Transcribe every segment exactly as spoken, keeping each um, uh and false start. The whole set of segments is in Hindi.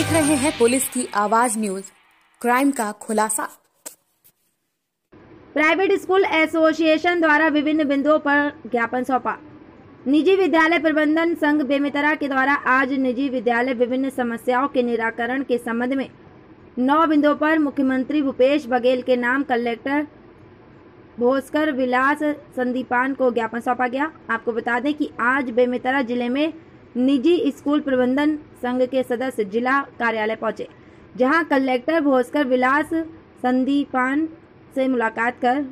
देख रहे हैं पुलिस की आवाज न्यूज, क्राइम का खुलासा। प्राइवेट स्कूल एसोसिएशन द्वारा विभिन्न बिंदुओं पर ज्ञापन सौंपा। निजी विद्यालय प्रबंधन संघ बेमेतरा के द्वारा आज निजी विद्यालय विभिन्न समस्याओं के निराकरण के संबंध में नौ बिंदुओं पर मुख्यमंत्री भूपेश बघेल के नाम कलेक्टर भास्कर विलास संदीपान को ज्ञापन सौंपा गया। आपको बता दें कि आज बेमेतरा जिले में निजी स्कूल प्रबंधन संघ के सदस्य जिला कार्यालय पहुंचे, जहां कलेक्टर भास्कर विलास संदीपान से मुलाकात कर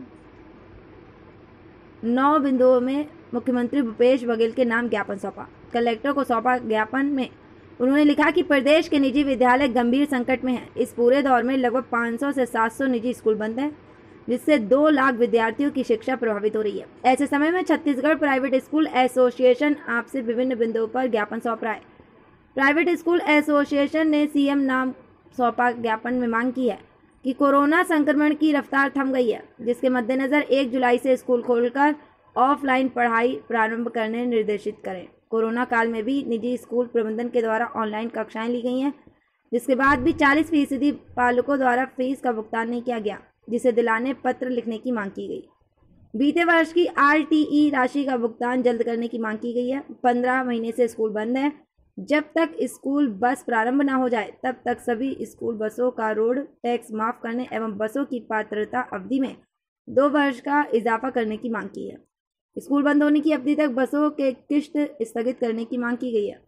नौ बिंदुओं में मुख्यमंत्री भूपेश बघेल के नाम ज्ञापन सौंपा। कलेक्टर को सौंपा ज्ञापन में उन्होंने लिखा कि प्रदेश के निजी विद्यालय गंभीर संकट में हैं। इस पूरे दौर में लगभग पाँच सौ से सात सौ निजी स्कूल बंद हैं, जिससे दो लाख विद्यार्थियों की शिक्षा प्रभावित हो रही है। ऐसे समय में छत्तीसगढ़ प्राइवेट स्कूल एसोसिएशन आपसे विभिन्न बिंदुओं पर ज्ञापन सौंप रहा है। प्राइवेट स्कूल एसोसिएशन ने सीएम नाम सौंपा ज्ञापन में मांग की है कि कोरोना संक्रमण की रफ्तार थम गई है, जिसके मद्देनजर एक जुलाई से स्कूल खोलकर ऑफलाइन पढ़ाई प्रारंभ करने निर्देशित करें। कोरोना काल में भी निजी स्कूल प्रबंधन के द्वारा ऑनलाइन कक्षाएं ली गई हैं, जिसके बाद भी चालीस फीसदी पालकों द्वारा फीस का भुगतान नहीं किया गया, जिसे दिलाने पत्र लिखने की मांग की गई। बीते वर्ष की आरटीई राशि का भुगतान जल्द करने की मांग की गई है। पंद्रह महीने से स्कूल बंद है। जब तक स्कूल बस प्रारंभ न हो जाए, तब तक सभी स्कूल बसों का रोड टैक्स माफ करने एवं बसों की पात्रता अवधि में दो वर्ष का इजाफा करने की मांग की है। स्कूल बंद होने की अवधि तक बसों के किश्त स्थगित करने की मांग की गई है।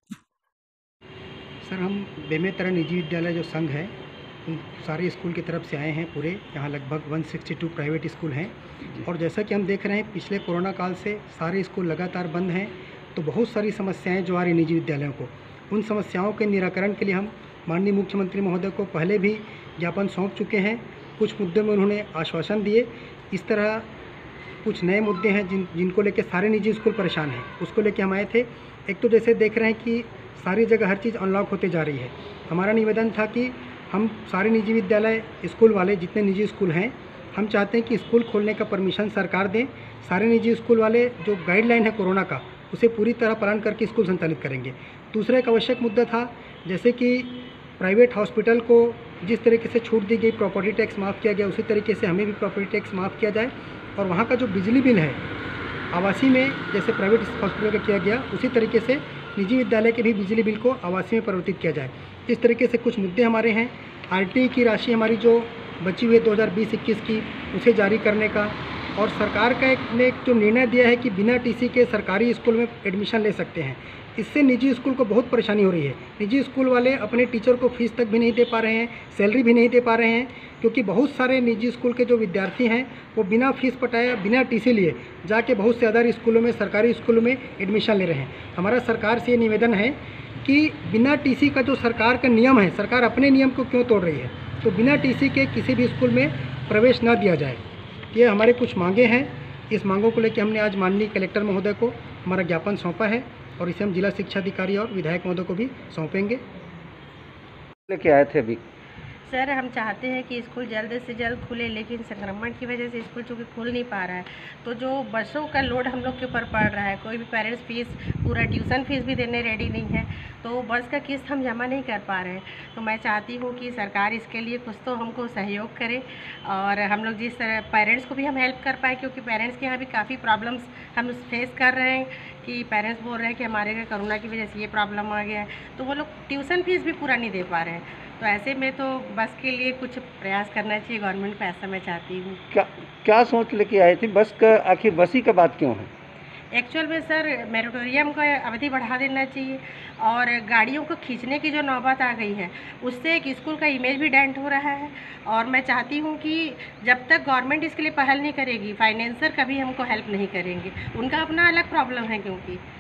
सर, हम बेमेतरा निजी विद्यालय जो संघ है, उन सारे स्कूल की तरफ से आए हैं। पूरे यहाँ लगभग एक सौ बासठ प्राइवेट स्कूल हैं, और जैसा कि हम देख रहे हैं पिछले कोरोना काल से सारे स्कूल लगातार बंद हैं, तो बहुत सारी समस्याएं जो आ रही निजी विद्यालयों को, उन समस्याओं के निराकरण के लिए हम माननीय मुख्यमंत्री महोदय को पहले भी ज्ञापन सौंप चुके हैं। कुछ मुद्दों में उन्होंने आश्वासन दिए। इस तरह कुछ नए मुद्दे हैं जिन जिनको लेकर सारे निजी स्कूल परेशान हैं, उसको लेकर हम आए थे। एक तो जैसे देख रहे हैं कि सारी जगह हर चीज़ अनलॉक होते जा रही है। हमारा निवेदन था कि हम सारे निजी विद्यालय स्कूल वाले जितने निजी स्कूल हैं, हम चाहते हैं कि स्कूल खोलने का परमिशन सरकार दें। सारे निजी स्कूल वाले जो गाइडलाइन है कोरोना का, उसे पूरी तरह पालन करके स्कूल संचालित करेंगे। दूसरा एक आवश्यक मुद्दा था, जैसे कि प्राइवेट हॉस्पिटल को जिस तरीके से छूट दी गई, प्रॉपर्टी टैक्स माफ़ किया गया, उसी तरीके से हमें भी प्रॉपर्टी टैक्स माफ़ किया जाए। और वहाँ का जो बिजली बिल है आवासीय में जैसे प्राइवेट हॉस्पिटल का किया गया, उसी तरीके से निजी विद्यालय के भी बिजली बिल को आवासीय में परिवर्तित किया जाए। इस तरीके से कुछ मुद्दे हमारे हैं। आरटीई की राशि हमारी जो बची हुई है दो हज़ार बीस इक्कीस की, उसे जारी करने का, और सरकार का एक ने जो निर्णय दिया है कि बिना टीसी के सरकारी स्कूल में एडमिशन ले सकते हैं, इससे निजी स्कूल को बहुत परेशानी हो रही है। निजी स्कूल वाले अपने टीचर को फीस तक भी नहीं दे पा रहे हैं, सैलरी भी नहीं दे पा रहे हैं, क्योंकि बहुत सारे निजी स्कूल के जो विद्यार्थी हैं वो बिना फीस पटाए, बिना टीसी लिए जाके बहुत से अदर स्कूलों में, सरकारी स्कूलों में एडमिशन ले रहे हैं। हमारा सरकार से ये निवेदन है कि बिना टीसी का जो सरकार का नियम है, सरकार अपने नियम को क्यों तोड़ रही है, तो बिना टीसी के किसी भी स्कूल में प्रवेश न दिया जाए। ये हमारे कुछ मांगे हैं। इस मांगों को लेकर हमने आज माननीय कलेक्टर महोदय को हमारा ज्ञापन सौंपा है, और इसे हम जिला शिक्षा अधिकारी और विधायक महोदय को भी सौंपेंगे। लेके आए थे अभी सर, हम चाहते हैं कि स्कूल जल्द से जल्द खुले, लेकिन संक्रमण की वजह से स्कूल चूँकि खुल नहीं पा रहा है, तो जो बसों का लोड हम लोग के ऊपर पड़ रहा है, कोई भी पेरेंट्स फीस, पूरा ट्यूशन फीस भी देने रेडी नहीं है, तो बस का किस्त हम जमा नहीं कर पा रहे हैं। तो मैं चाहती हूँ कि सरकार इसके लिए कुछ तो हमको सहयोग करे, और हम लोग जिस तरह पेरेंट्स को भी हम हेल्प कर पाए, क्योंकि पेरेंट्स के यहाँ भी काफ़ी प्रॉब्लम्स हम फेस कर रहे हैं कि पेरेंट्स बोल रहे हैं कि हमारे घर कोरोना की वजह से ये प्रॉब्लम आ गया है, तो वो लोग ट्यूशन फीस भी पूरा नहीं दे पा रहे हैं। तो ऐसे में तो बस के लिए कुछ प्रयास करना चाहिए गवर्नमेंट को, ऐसा मैं चाहती हूँ। क्या क्या सोच लेके आए थे? बस का आखिर बस ही का बात क्यों है? एक्चुअल में सर, मैरिटोरियम का अवधि बढ़ा देना चाहिए, और गाड़ियों को खींचने की जो नौबत आ गई है, उससे एक स्कूल का इमेज भी डेंट हो रहा है। और मैं चाहती हूँ कि जब तक गवर्नमेंट इसके लिए पहल नहीं करेगी, फाइनेंसर कभी हमको हेल्प नहीं करेंगे, उनका अपना अलग प्रॉब्लम है, क्योंकि